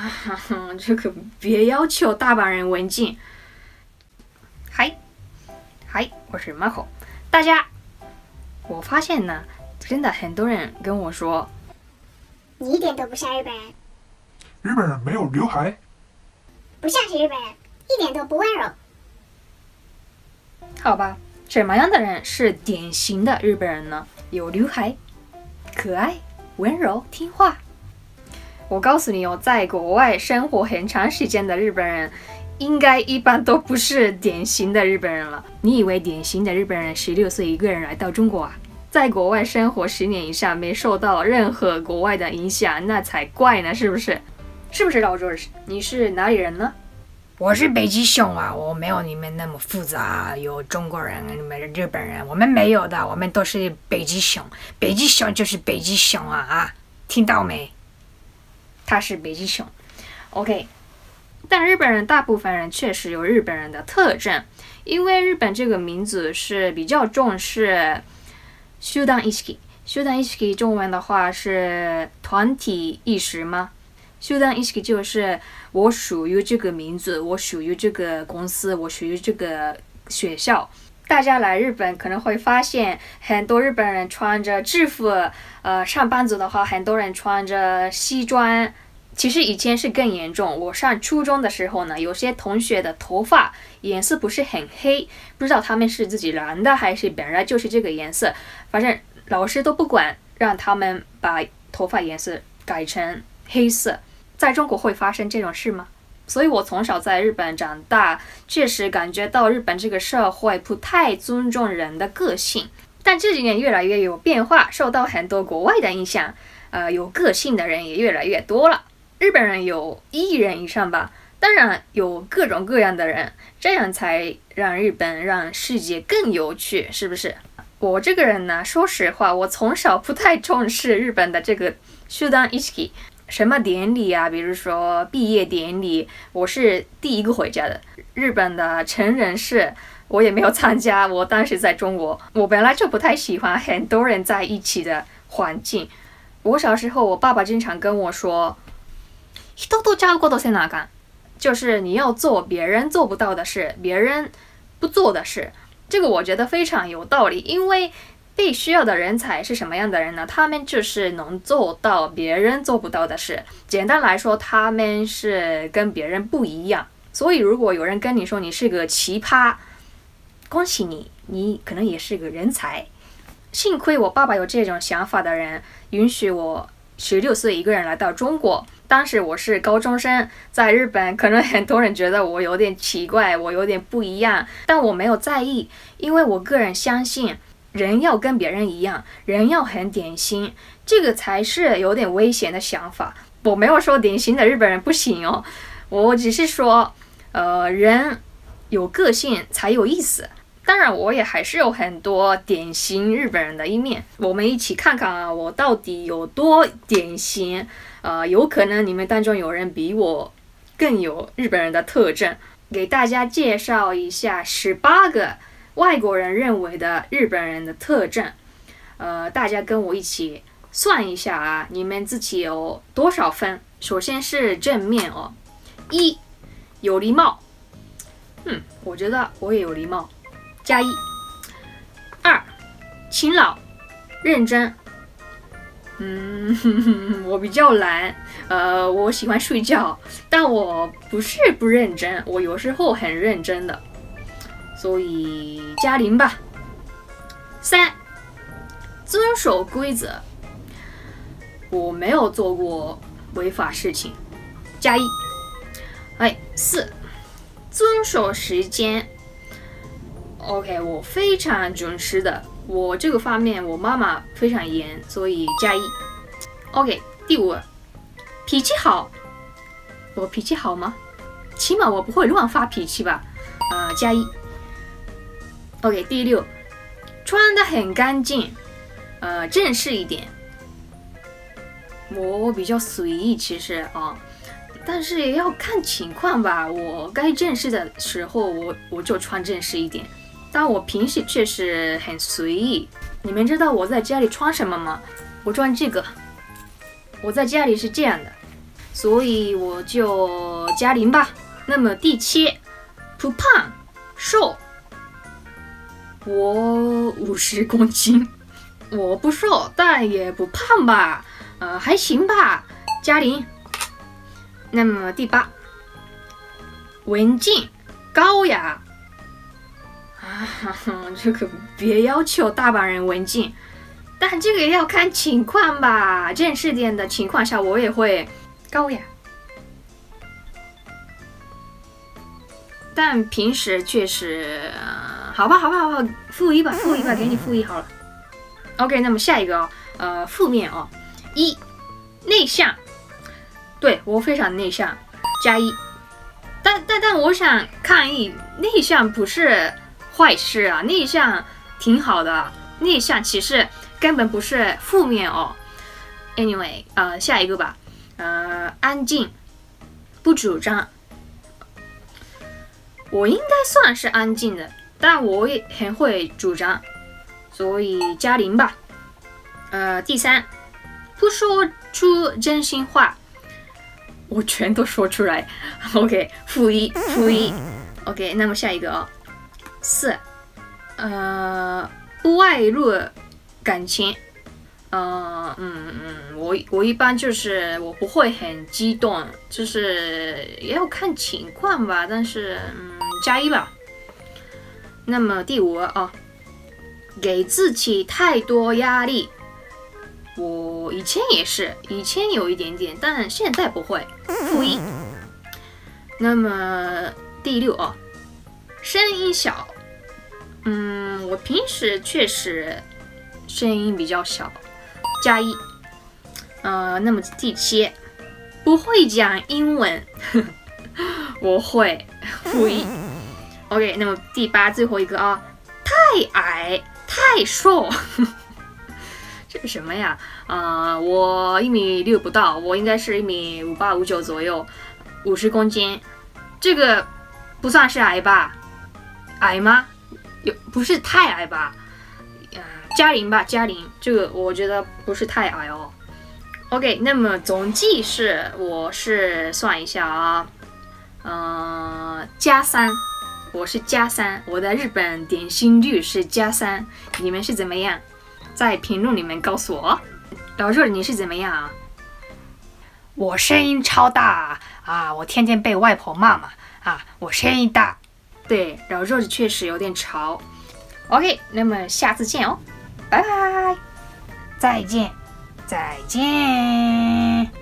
这个别要求大阪人文静。嗨，我是 Marco。大家，我发现呢，真的很多人跟我说， 你一点都不像日本人。 日本人没有刘海， 不像是日本人，一点都不温柔。 好吧，什么样的人是典型的日本人呢？有刘海，可爱、温柔、听话。我告诉你哦，在国外生活很长时间的日本人，应该一般都不是典型的日本人了。你以为典型的日本人16岁一个人来到中国啊？在国外生活10年以上，没受到任何国外的影响，那才怪呢，是不是？是不是老周？你是哪里人呢？ 我是北极熊啊，我没有你们那么复杂，有中国人、你们日本人，我们没有的，我们都是北极熊。北极熊就是北极熊啊，听到没？ 他是北极熊 ，OK。但日本人大部分人确实有日本人的特征，因为日本这个民族是比较重视集団意識。集団意識中文的话是团体意识吗？集団意識就是我属于这个民族，我属于这个公司，我属于这个学校。大家来日本可能会发现，很多日本人穿着制服，上班族的话，很多人穿着西装。其实以前是更严重，我上初中的时候呢，有些同学的头发颜色不是很黑，不知道他们是自己染的还是本来就是这个颜色，反正老师都不管，让他们把头发颜色改成黑色。在中国会发生这种事吗？所以我从小在日本长大，确实感觉到日本这个社会不太尊重人的个性。但这几年越来越有变化，受到很多国外的影响，有个性的人也越来越多了。日本人有1亿人以上吧，当然有各种各样的人，这样才让日本、让世界更有趣，是不是？我这个人呢，说实话，我从小不太重视日本的这个集団意識。什么典礼啊，比如说毕业典礼，我是第一个回家的。日本的成人式我也没有参加，我当时在中国，我本来就不太喜欢很多人在一起的环境。我小时候，我爸爸经常跟我说，人とちゃうことせなあかん，就是你要做别人做不到的事，别人不做的事。这个我觉得非常有道理，因为被需要的人才是什么样的人呢？他们就是能做到别人做不到的事。简单来说，他们是跟别人不一样。所以如果有人跟你说你是个奇葩，恭喜你，你可能也是个人才。幸亏我爸爸有这种想法的人，允许我16岁一个人来到中国。当时我是高中生，在日本可能很多人觉得我有点奇怪，我有点不一样，但我没有在意，因为我个人相信人要跟别人一样，人要很典型，这个才是有点危险的想法。我没有说典型的日本人不行哦，我只是说人有个性才有意思。当然我也还是有很多典型日本人的一面，我们一起看看啊，我到底有多典型。有可能你们当中有人比我更有日本人的特征，给大家介绍一下18个外国人认为的日本人的特征。大家跟我一起算一下啊，你们自己有多少分？首先是正面哦，1有礼貌，我觉得我也有礼貌，加1。2勤劳认真，我比较懒，我喜欢睡觉，但我不是不认真，我有时候很认真的，所以加0吧。3遵守规则，我没有做过违法事情，加1。4遵守时间 ，OK， 我非常准时的。我这个方面，我妈妈非常严，所以加1。OK， 第5，脾气好。我脾气好吗？起码我不会乱发脾气吧？加1。OK， 第6，穿得很干净，正式一点。我比较随意，其实啊，但是也要看情况吧。我该正式的时候，我就穿正式一点。但我平时确实很随意。你们知道我在家里穿什么吗？我穿这个。我在家里是这样的， 所以我就加0吧。那么第7，不胖瘦，我50公斤，我不瘦，但也不胖吧，还行吧，加0。那么第8，文静高雅。这个别要求大阪人文静，但这个也要看情况吧。正式点的情况下，我也会高雅，但平时确实，好吧，负1吧，给你负1好了。OK， 那么下一个负面1，内向，对我非常内向，加1。但我想抗议，内向不是坏事啊，内向挺好的，内向其实根本不是负面哦。Anyway， 下一个吧，安静，不主张。我应该算是安静的，但我也很会主张，所以加0吧。第3，不说出真心话，我全都说出来。OK， 负1。OK， 那么下一个4，不外露感情。我一般就是我不会很激动，就是也要看情况吧，但是加1吧。那么第5给自己太多压力。我以前也是，以前有一点点，但现在不会，负1。那么第6声音小。我平时确实声音比较小，加1。那么第7，不会讲英文，我会，负1。OK， 那么第8，最后一个太矮太瘦。这是什么呀？我1.6米不到，我应该是1.58米59左右，50公斤，这个不算是矮吧？矮吗？不是太矮吧？加0吧，加0，这个我觉得不是太矮哦。OK， 那么总计我是算一下加3，我是加3，我的日本点心率是加3，你们是怎么样？在评论里面告诉我。老热，你是怎么样啊？ 我声音超大啊！我天天被外婆骂嘛啊！我声音大。 对，老热确实有点吵。OK， 那么下次见哦，拜拜， 再见。